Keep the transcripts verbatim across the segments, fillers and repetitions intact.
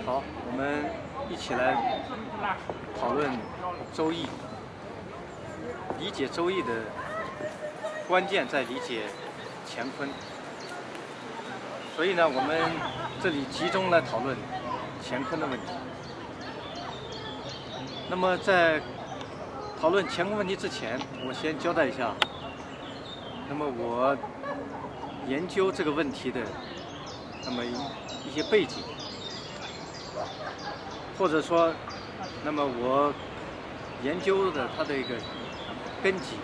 好，我们一起来讨论《周易》。理解《周易》的关键在理解乾坤，所以呢，我们这里集中来讨论乾坤的问题。那么在讨论乾坤问题之前，我先交代一下，那么我研究这个问题的那么一些背景，或者说，那么我研究的它的一个根基。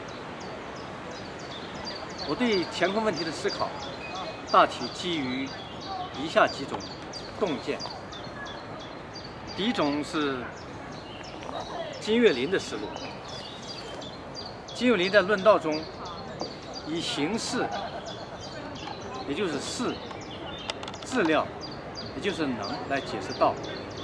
我对乾坤问题的思考，大体基于以下几种洞见。第一种是金岳霖的思路。金岳霖在论道中以形式，也就是事、质料，也就是能来解释道。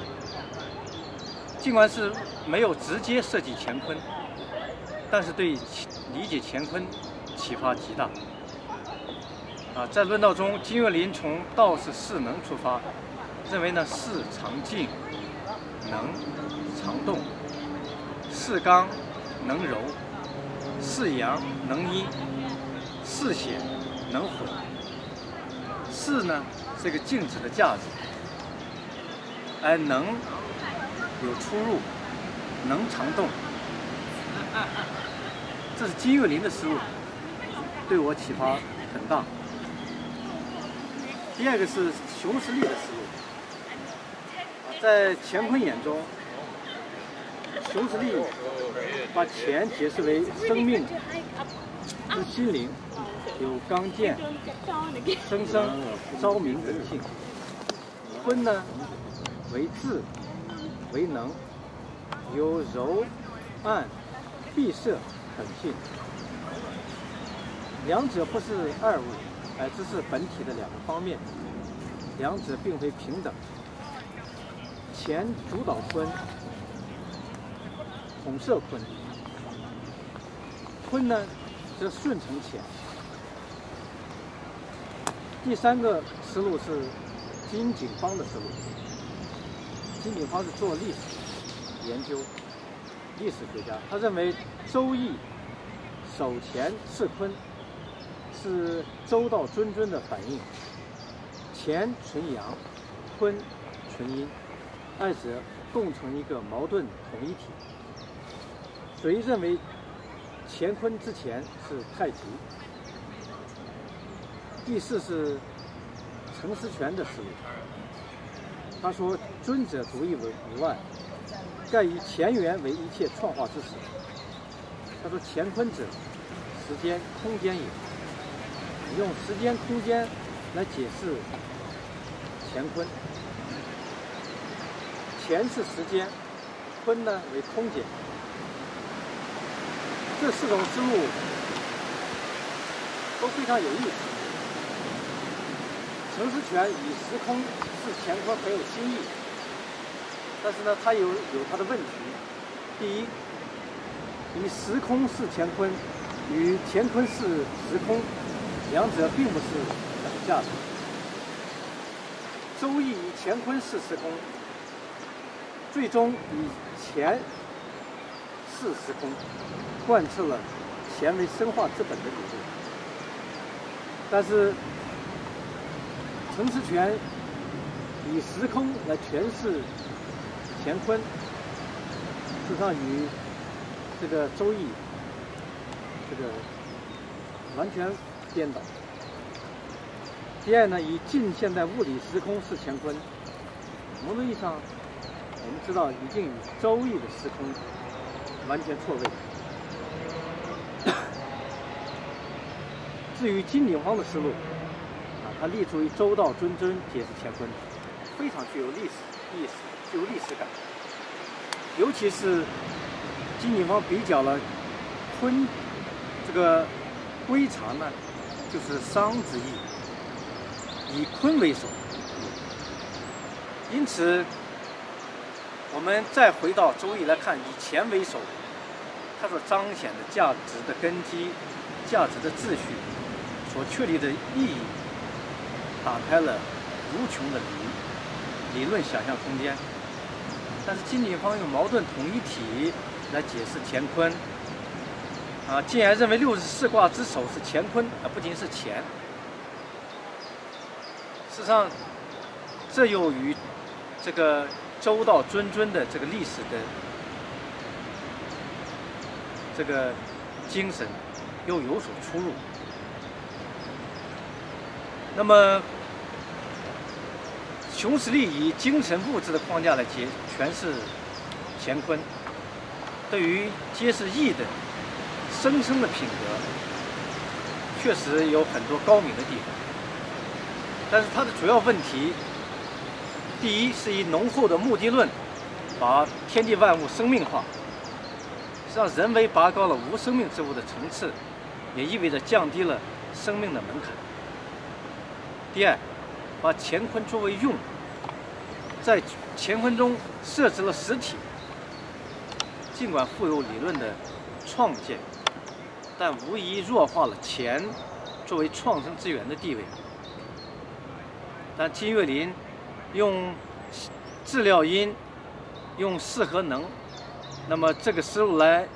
尽管是没有直接涉及乾坤，但是对理解乾坤启发极大。啊，在论道中，金岳霖从道是势能出发，认为呢势常静，能常动，势刚能柔，势阳能阴，势险能混。势呢是一个静止的架子，而能有出入，能常动。这是金岳霖的思路，对我启发很大。第二个是熊十力的思路。在乾坤眼中，熊十力把乾解释为生命之心灵，有刚健、生生、昭明等性。坤呢为智、为能，有柔、暗、闭塞等性。两者不是二物，而只是本体的两个方面，两者并非平等。乾主导坤，统摄坤；坤呢，则顺承乾。第三个思路是金景方的思路。金景方是做历史研究，历史学家，他认为《周易》守乾巳坤是周道谆谆的反应，乾纯阳，坤纯阴，二者共成一个矛盾统一体。所以认为乾坤之前是太极。第四是陈思泉的思路，他说：“尊者独一无二，盖以乾元为一切创化之始。”他说：“乾坤者，时间、空间也。”用时间、空间来解释乾坤。乾是时间，坤呢为空间。这四种思路都非常有意思。陈思泉以时空是乾坤很有新意，但是呢，他有有他的问题。第一，以时空是乾坤，与乾坤是时空，两者并不是等价的。周易以乾坤是时空，最终以乾是时空，贯彻了乾为生化之本的理论。但是陈思泉以时空来诠释乾坤，事实上与这个周易这个完全颠倒。第二呢，以近现代物理时空是乾坤，某种意义上，我们知道已经与周易的时空完全错位。至于金鼎方的思路，啊，他立足于周道谆谆解释乾坤，非常具有历史意识，具有历史感。尤其是金鼎方比较了坤这个归藏呢，就是商之意，以坤为首。因此，我们再回到周易来看，以乾为首，它所彰显的价值的根基、价值的秩序所确立的意义，打开了无穷的理理论想象空间。但是金鼎方用矛盾统一体来解释乾坤，啊，进而认为六十四卦之首是乾坤，啊，不仅是乾。事实上，这又与这个周到谆谆的这个历史的这个精神又有所出入。那么，熊十力以精神物质的框架来解诠释乾坤，对于揭示易的生生的品格，确实有很多高明的地方。但是它的主要问题，第一是以浓厚的目的论把天地万物生命化，实际上人为拔高了无生命之物的层次，也意味着降低了生命的门槛。第二，把乾坤作为用，在乾坤中设置了实体，尽管富有理论的创建，但无疑弱化了乾作为创生之源的地位。但金岳霖用质料因，用势和能，那么这个思路来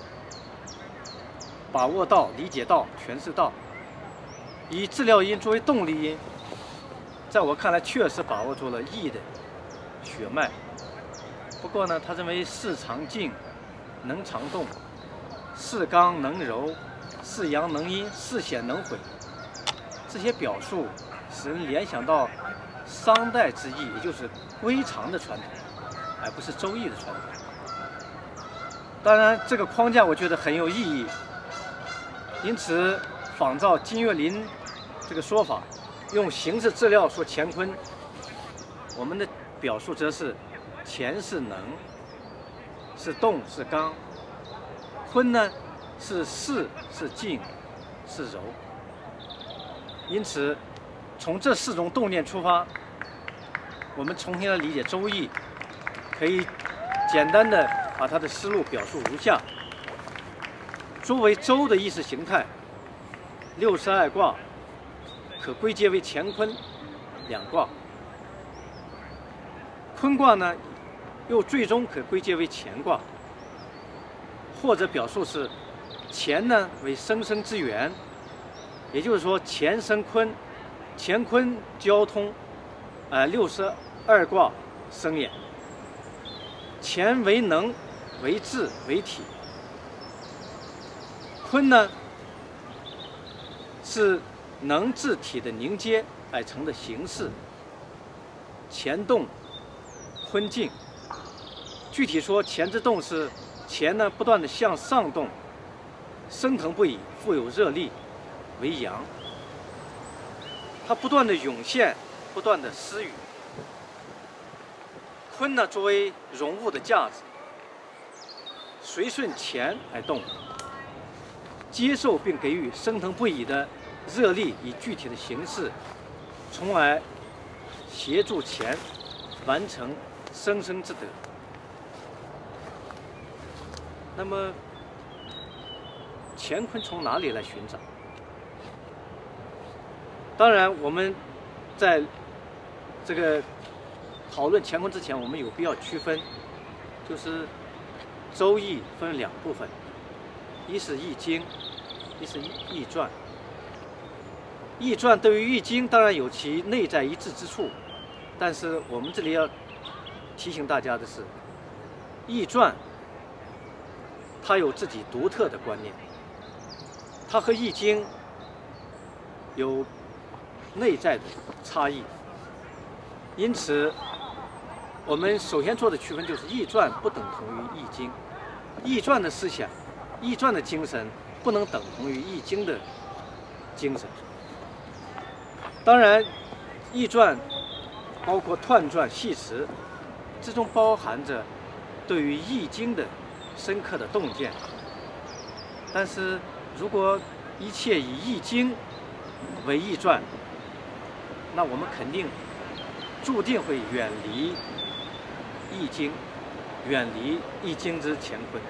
把握到、理解到、诠释到，以质料因作为动力因，在我看来确实把握住了易的血脉。不过呢，他认为势常静，能常动，势刚能柔，势阳能阴，势险能毁，这些表述使人联想到商代之易，也就是归藏的传统，而不是周易的传统。当然，这个框架我觉得很有意义，因此仿照金岳霖这个说法，用形式质料说乾坤，我们的表述则是乾是能，是动是刚，坤呢是势是静是柔。因此，从这四种动念出发，我们重新来理解周易，可以简单的把它的思路表述如下：作为周的意识形态，六十二卦可归结为乾坤两卦，坤卦呢又最终可归结为乾卦，或者表述是乾呢为生生之源，也就是说乾生坤，乾坤交通，呃六十二卦生也。乾为能，为质，为体。坤呢是能质体的凝结而成的形式。乾动，坤静。具体说，乾之动是乾呢不断的向上动，升腾不已，富有热力，为阳。它不断的涌现，不断的施予。坤呢作为容物的架子，随顺乾而动，接受并给予升腾不已的热力以具体的形式，从而协助乾完成生生之德。那么，乾坤从哪里来寻找？当然，我们在这个讨论乾坤之前，我们有必要区分，就是《周易》分两部分，一是《易经》，一是《易传》。《易传》对于《易经》当然有其内在一致之处，但是我们这里要提醒大家的是，《易传》它有自己独特的观念，它和《易经》有内在的差异，因此，我们首先做的区分就是《易传》不等同于《易经》，《易传》的思想，《易传》的精神不能等同于《易经》的精神。当然，《易传》包括彖传、系辞，之中包含着对于《易经》的深刻的洞见。但是，如果一切以《易经》为《易传》，那我们肯定注定会远离《易经》，远离《易经》之乾坤。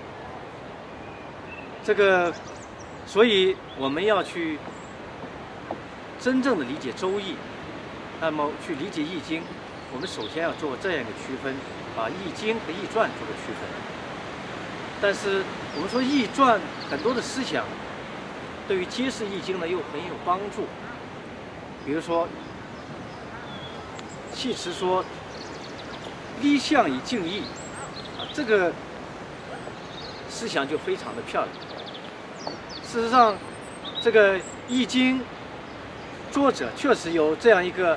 这个，所以我们要去真正的理解《周易》，那么去理解《易经》， 我们首先要做这样一个区分，把易经和易传做个区分。但是我们说易传很多的思想，对于揭示易经呢又很有帮助。比如说，系辞说“立象以静易”，啊，这个思想就非常的漂亮。事实上，这个《易经》作者确实有这样一个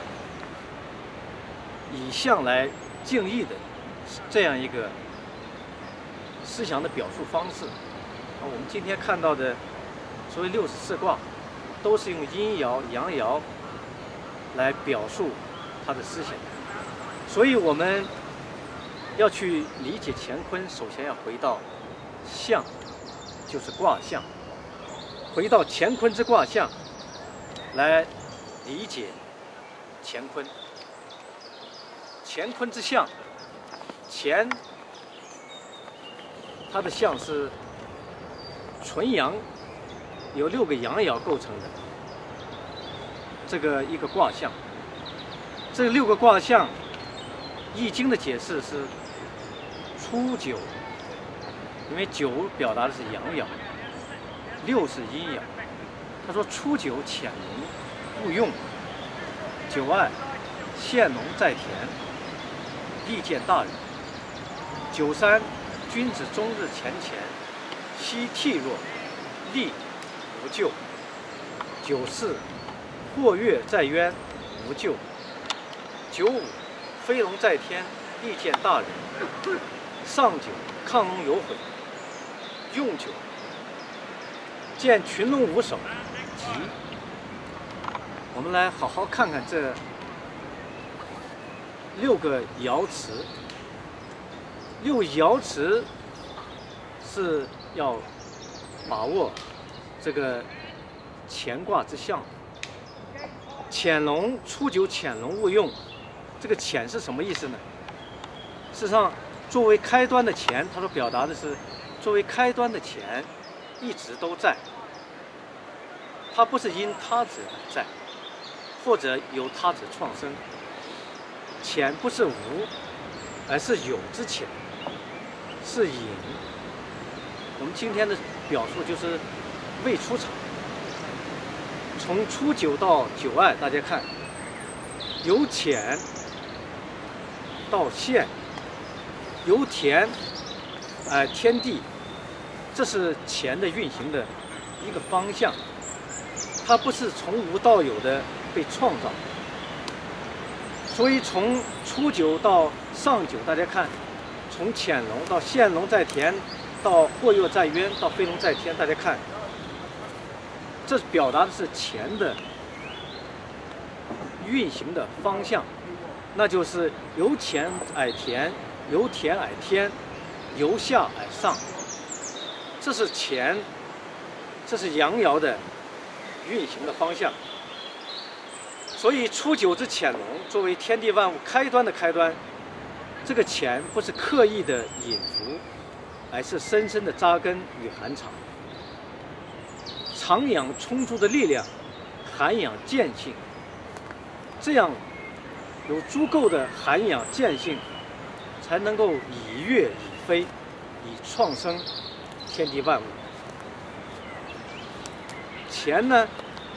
以象来静易的这样一个思想的表述方式。啊，我们今天看到的所谓六十四卦，都是用阴爻、阳爻来表述他的思想。所以我们要去理解乾坤，首先要回到象，就是卦象。回到乾坤之卦象，来理解乾坤。乾坤之象，乾它的象是纯阳，由六个阳爻构成的这个一个卦象。这六个卦象，《易经》的解释是初九，因为九表达的是阳爻。六是阴爻，他说初九潜龙勿用，九二现农在田，利见大人。九三君子终日乾乾，夕惕若，利无咎。九四或跃在渊，无咎。九五飞龙在天，利见大人。上九亢龙有悔，用九见群龙无首，吉。我们来好好看看这六个爻辞。六爻辞是要把握这个乾卦之象。潜龙初九，潜龙勿用。这个潜是什么意思呢？事实上，作为开端的乾，它所表达的是作为开端的乾一直都在。它不是因他者而在，或者由他者创生。潜不是无，而是有之潜，是隐。我们今天的表述就是未出场。从初九到九二，大家看，由潜到现，由田，呃，天地，这是乾的运行的一个方向。它不是从无到有的被创造，所以从初九到上九，大家看，从潜龙到现龙在田，到或跃在渊，到飞龙在天，大家看，这表达的是乾的运行的方向，那就是由潜而田，由田而天，由下而上，这是乾，这是阳爻的运行的方向。所以初九之潜龙作为天地万物开端的开端，这个潜不是刻意的隐伏，而是深深的扎根与含藏，长养充足的力量，涵养见性，这样有足够的涵养见性，才能够以跃以飞，以创生天地万物。乾呢，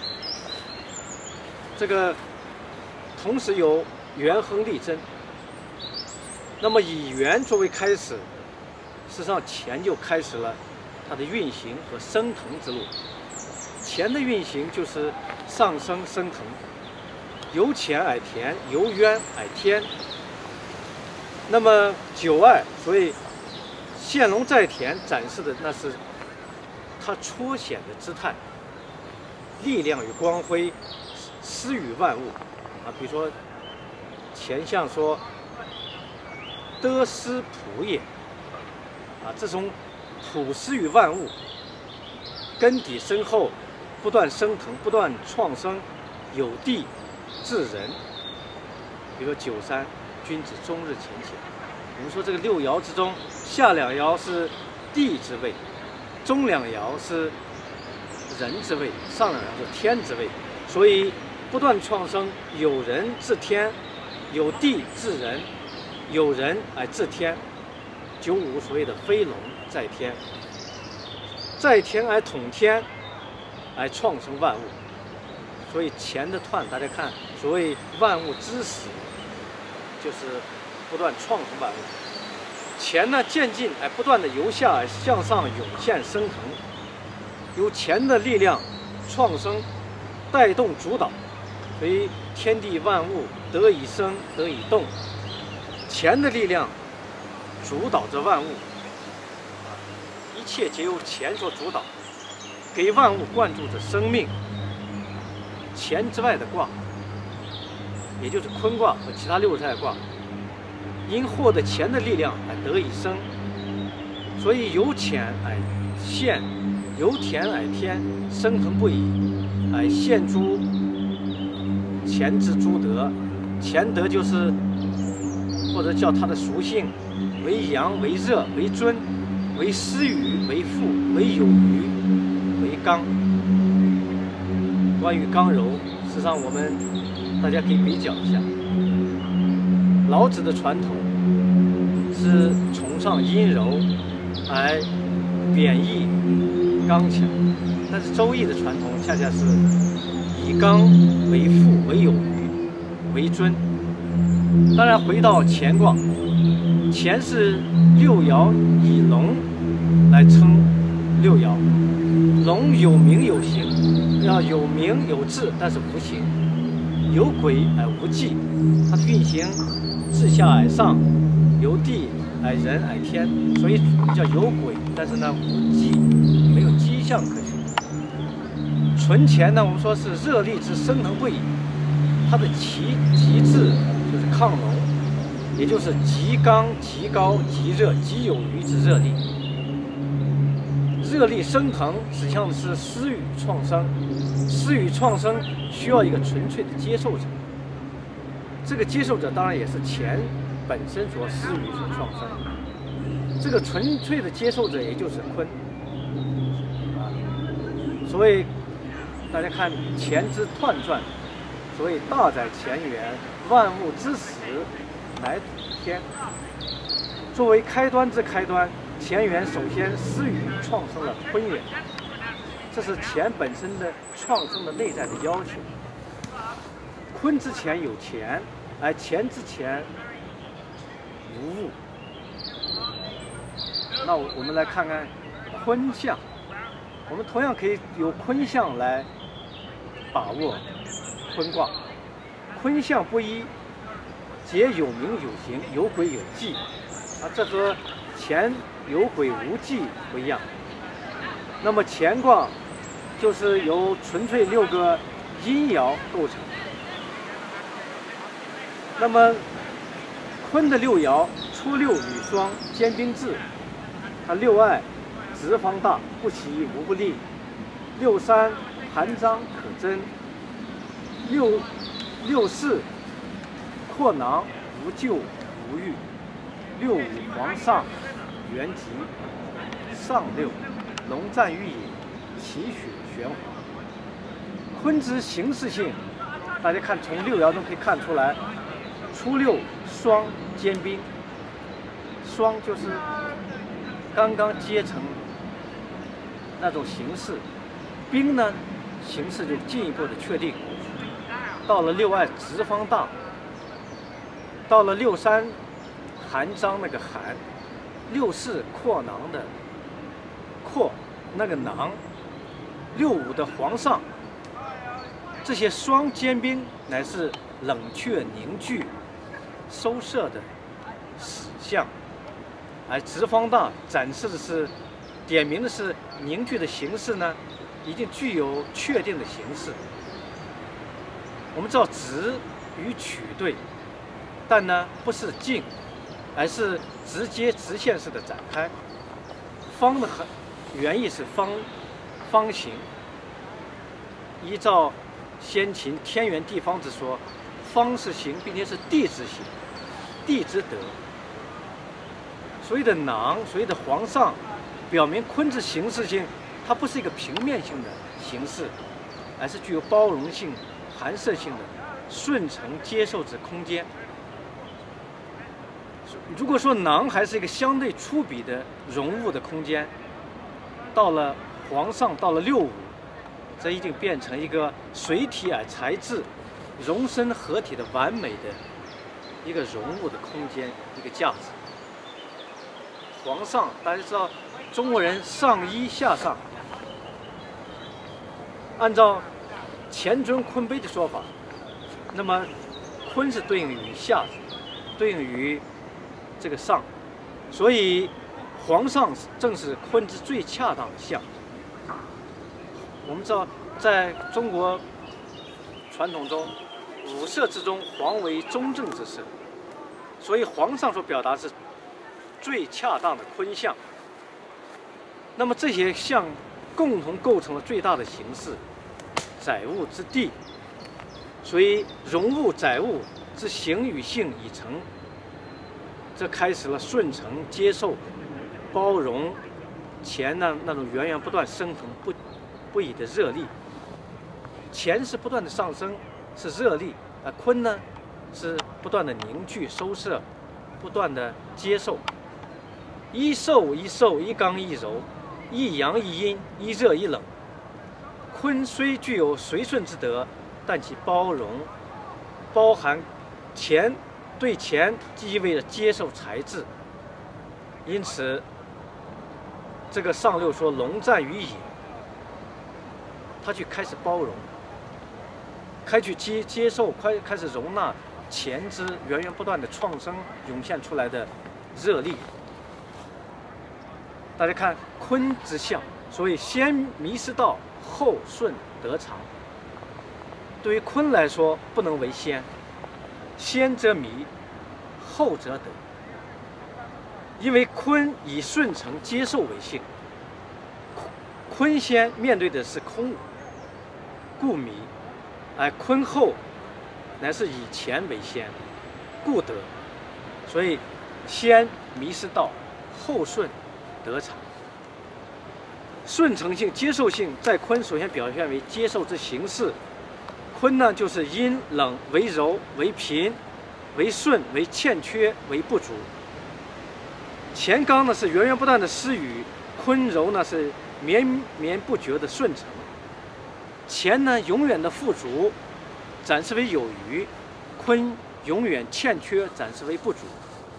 这个同时有元亨利贞。那么以元作为开始，事实上乾就开始了它的运行和升腾之路。乾的运行就是上升升腾，由潜而田，由渊而天。那么九二，所以现龙在田展示的那是它初显的姿态，力量与光辉施与万物啊。比如说乾象说得失普也啊，这种普施与万物，根底深厚，不断升腾，不断创生，有地治人。比如说九三，君子终日乾乾。我们说这个六爻之中，下两爻是地之位，中两爻是人之位，上两爻是天之位。所以不断创生，有人治天， 有地治人，有人而治天。九五所谓的飞龙在天，在天而统天，而创生万物。所以乾的彖，大家看，所谓万物之始，就是不断创生万物。乾呢渐进而不断的由下而向上涌现升腾，由乾的力量创生、带动、主导，所以天地万物得以生，得以动。乾的力量主导着万物，一切皆由乾所主导，给万物灌注着生命。乾之外的卦，也就是坤卦和其他六十二卦，因获得乾的力量而得以生，所以由乾而现，由田而天，升腾不已，而现诸乾之诸德。乾德就是，或者叫它的属性，为阳，为热，为尊，为施予，为富，为有余，为刚。关于刚柔，实际上我们大家可以比较一下。老子的传统是崇尚阴柔，而贬义刚强；但是周易的传统恰恰是以刚为父，为有余，为尊。当然，回到乾卦，乾是六爻以龙来称六爻，龙有名有形，要有名有志，但是无形；有轨而无迹，它的运行自下而上，由地而人而天，所以叫有轨，但是呢无迹，没有迹象可循。纯乾呢，我们说是热力之升腾不已，它的极极致就是亢龙，也就是极刚、极高、极热、极有余之热力。热力升腾指向的是施予创生，施予创生需要一个纯粹的接受者。这个接受者当然也是乾本身所施予所创生。这个纯粹的接受者也就是坤。啊，所谓大家看乾之彖传，所谓大载乾元，万物之始，乃土天。作为开端之开端，乾元首先施予创生了坤元，这是乾本身的创生的内在的要求。坤之前有乾，而乾之前无物。那我们来看看坤象，我们同样可以由坤象来把握坤卦。坤象不一，皆有名有形，有轨有迹。啊，这和乾有轨无迹不一样。那么乾卦就是由纯粹六个阴爻构成。那么坤的六爻，初六履霜，坚冰至。它六二直方大，不齐无不利；六三含章可贞；六六四阔囊无咎无欲；六五黄上元吉；上六龙战于野，其血玄黄。坤之形式性，大家看从六爻中可以看出来，初六霜坚冰，霜就是刚刚结成那种形式，冰呢形式就进一步的确定。到了六二直方大，到了六三含章那个含，六四阔囊的阔那个囊，六五的黄上，这些霜坚冰乃是冷却凝聚收摄的始象。而直方大展示的是，点明的是凝聚的形式呢，已经具有确定的形式。我们知道直与曲对，但呢不是静，而是直接直线式的展开。方的原意是方方形。依照先秦天圆地方之说，方是形，并且是地之形，地之德。所谓的囊，所谓的黄上，表明坤之形式性，它不是一个平面性的形式，而是具有包容性、含摄性的顺承接受之空间。 如果说囊还是一个相对粗鄙的容物的空间，到了皇上，到了六五，这已经变成一个水体而材质、容身合体的完美的一个容物的空间，一个架子。皇上，大家知道，中国人上衣下上，按照乾尊坤卑的说法，那么坤是对应于下，对应于这个上，所以皇上正是坤之最恰当的象。我们知道，在中国传统中，五色之中，黄为中正之色，所以皇上所表达是最恰当的坤象。那么这些象共同构成了最大的形式，载物之地。所以容物载物之形与性已成，这开始了顺承、接受、包容钱呢那种源源不断升腾不不已的热力。钱是不断的上升，是热力；啊，坤呢是不断的凝聚、收摄，不断的接受。一受一受，一刚一柔，一阳一阴，一热一冷。坤虽具有随顺之德，但其包容包含钱，对钱即意味着接受材质。因此，这个上六说龙战于野，他去开始包容，开去接接受，开开始容纳钱之源源不断的创生涌现出来的热力。大家看坤之象，所以先迷失道，后顺得长。对于坤来说，不能为先，先则迷，后则得。因为坤以顺承接受为性，坤先面对的是空无，故迷；而坤后乃是以钱为先，故得。所以先迷失道，后顺得长。顺承性、接受性在坤首先表现为接受之形式。坤呢，就是阴冷为柔为贫为顺为欠缺为不足。乾刚呢是源源不断的施予，坤柔呢是绵绵不绝的顺承。乾呢永远的富足，展示为有余；坤永远欠缺，展示为不足。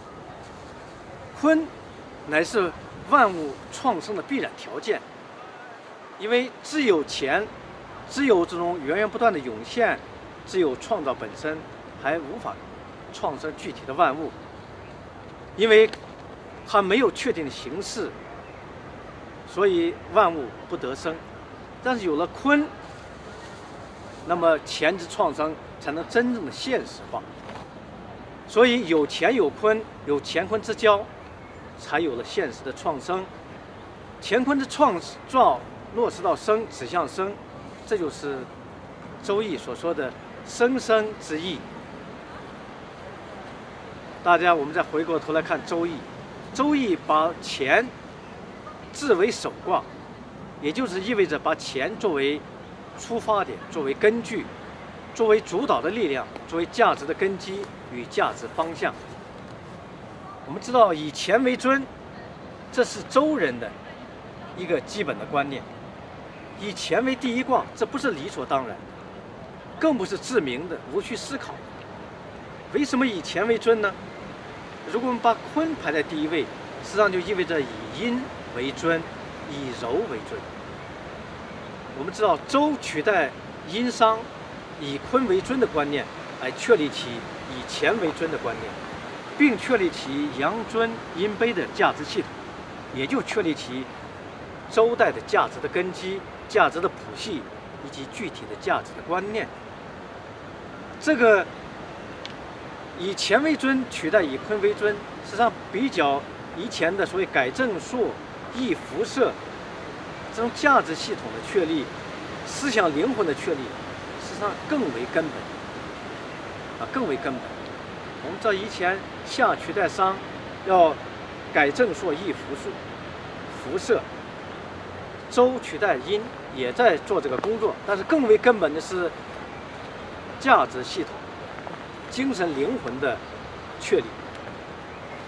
坤乃是万物创生的必然条件，因为只有钱，只有这种源源不断的涌现，只有创造本身，还无法创生具体的万物，因为它没有确定的形式，所以万物不得生。但是有了坤，那么钱之创生才能真正的现实化。所以有乾有坤，有乾坤之交，才有了现实的创生。乾坤之创造落实到生，指向生，这就是《周易》所说的生生之意。大家，我们再回过头来看《周易》，《周易》把乾置为首卦，也就是意味着把乾作为出发点，作为根据，作为主导的力量，作为价值的根基与价值方向。我们知道以乾为尊，这是周人的一个基本的观念。以乾为第一卦，这不是理所当然，更不是自明的、无需思考的。为什么以乾为尊呢？如果我们把坤排在第一位，实际上就意味着以阴为尊，以柔为尊。我们知道周取代殷商以坤为尊的观念，来确立起以乾为尊的观念，并确立起阳尊阴卑的价值系统，也就确立起周代的价值的根基、价值的谱系以及具体的价值的观念。这个以乾为尊取代以坤为尊，实际上比较以前的所谓改正数、易辐射这种价值系统的确立、思想灵魂的确立，实际上更为根本啊，更为根本。我们知道以前夏取代商，要改正数、易辐射，辐射。周取代殷也在做这个工作，但是更为根本的是价值系统、精神灵魂的确立。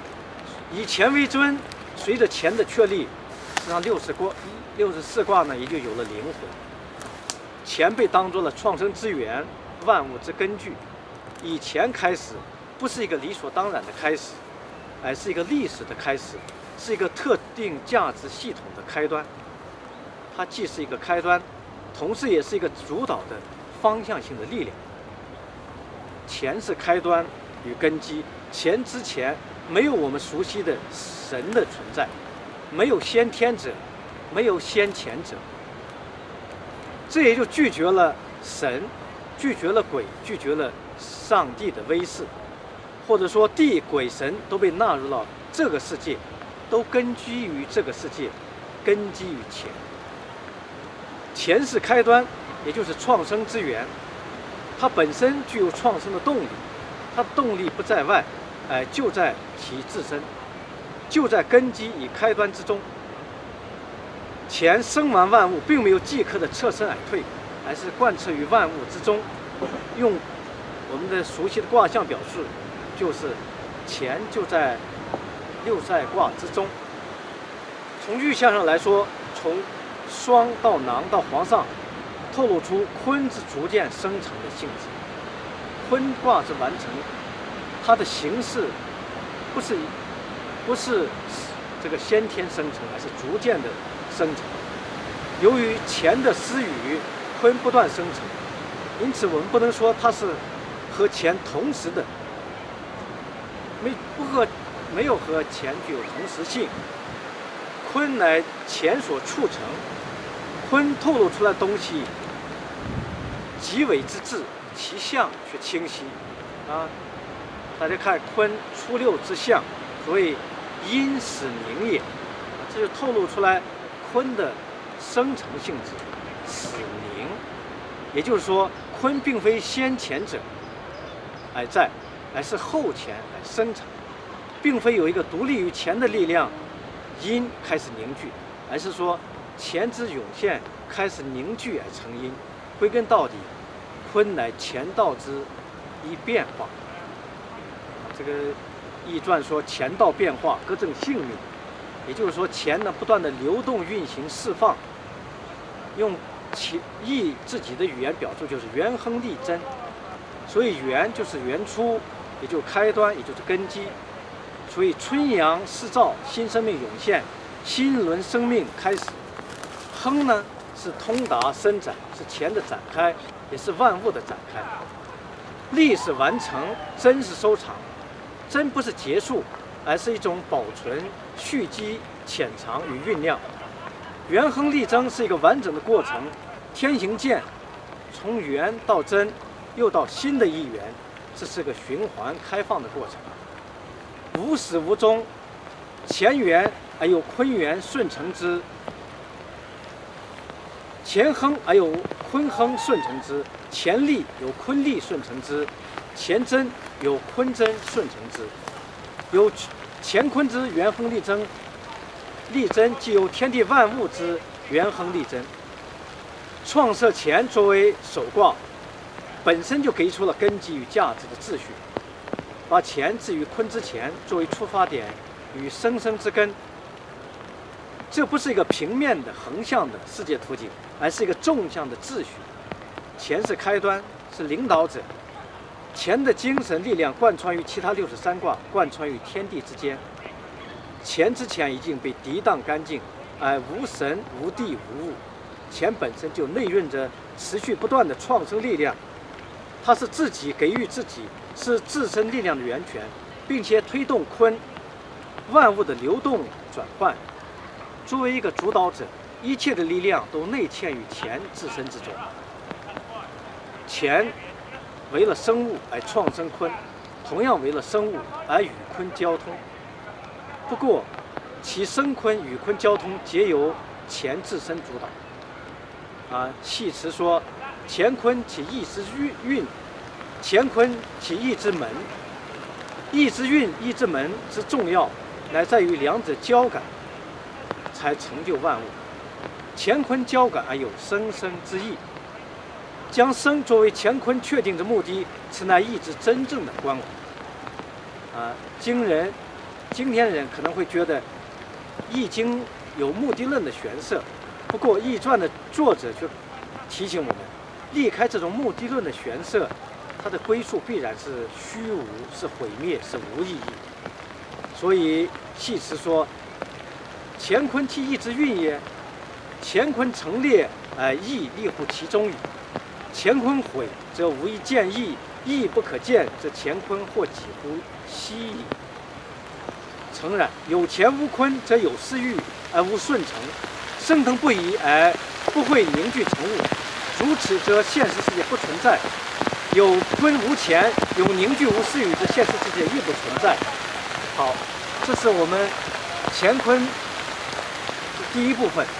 以乾为尊，随着乾的确立，实际上六十卦、六十四卦呢也就有了灵魂。乾被当作了创生之源，万物之根据。以乾开始，不是一个理所当然的开始，而是一个历史的开始，是一个特定价值系统的开端。它既是一个开端，同时也是一个主导的方向性的力量。乾是开端与根基，乾之前没有我们熟悉的神的存在，没有先天者，没有先前者。这也就拒绝了神，拒绝了鬼，拒绝了上帝的威势，或者说地、鬼、神都被纳入了这个世界，都根基于这个世界，根基于乾。乾是开端，也就是创生之源，它本身具有创生的动力，它的动力不在外，哎，就在其自身，就在根基与开端之中。乾生完万物，并没有即刻的侧身而退，而是贯彻于万物之中。用我们的熟悉的卦象表示，就是乾就在六赛卦之中。从预象上来说，从双到囊到皇上，透露出坤之逐渐生成的性质。坤卦之完成，它的形式不是不是这个先天生成，而是逐渐的生成。由于乾的私语，坤不断生成，因此我们不能说它是和乾同时的，没不和没有和乾具有同时性。坤乃乾所促成，坤透露出来的东西极为之至，其象却清晰啊！大家看坤初六之象，所谓阴始凝也，这就透露出来坤的生成性质，始凝。也就是说，坤并非先前者而在，而是后乾而生成，并非有一个独立于乾的力量，阴开始凝聚，而是说乾之涌现开始凝聚而成阴。归根到底，坤乃乾道之一变化。这个易传说乾道变化，革正性命。也就是说，乾呢不断的流动、运行、释放，用其易自己的语言表述就是元亨利贞。所以元就是元初，也就是开端，也就是根基。所以春阳释照，新生命涌现，新轮生命开始。亨呢是通达伸展，是乾的展开，也是万物的展开。利是完成，贞是收场。贞不是结束，而是一种保存、蓄积、潜藏与酝酿。元亨利贞是一个完整的过程，天行健，从元到贞，又到新的一元，这是个循环开放的过程。无始无终，乾元而有坤元顺承之，乾亨而有坤亨顺承之，乾利有坤利顺承之，乾贞有坤贞顺承之。有乾坤之元亨利贞，利贞即有天地万物之元亨利贞。创设乾作为首卦，本身就给出了根基与价值的秩序，把乾置于坤之前，作为出发点与生生之根。这不是一个平面的横向的世界图景，而是一个纵向的秩序。乾是开端，是领导者。乾的精神力量贯穿于其他六十三卦，贯穿于天地之间。乾之前已经被涤荡干净，而无神、无地、无物。乾本身就内蕴着持续不断的创生力量，它是自己给予自己，是自身力量的源泉，并且推动坤万物的流动转换。作为一个主导者，一切的力量都内嵌于乾自身之中。乾为了生物而创生坤，同样为了生物而与坤交通。不过，其生坤与坤交通皆由乾自身主导。啊，系辞说：乾坤其意之运，乾坤其意之门。意之运、意之门之重要，乃在于两者交感，才成就万物。乾坤交感而有生生之意。将生作为乾坤确定之目的，此乃意之真正的关怀。啊，今人今天的人可能会觉得《易经》有目的论的玄色，不过《易传》的作者却提醒我们，离开这种目的论的玄色，它的归宿必然是虚无，是毁灭，是无意义。所以系辞说：“乾坤替易之运也，乾坤成列，而易立乎其中矣。乾坤毁，则无以见易；易不可见，则乾坤或几乎息矣。诚然，有乾无坤，则有私欲而无顺承，升腾不已而不会凝聚成物。如此，则现实世界不存在。有坤无乾，有凝聚无私欲，则现实世界亦不存在。”好，这是我们乾坤第一部分。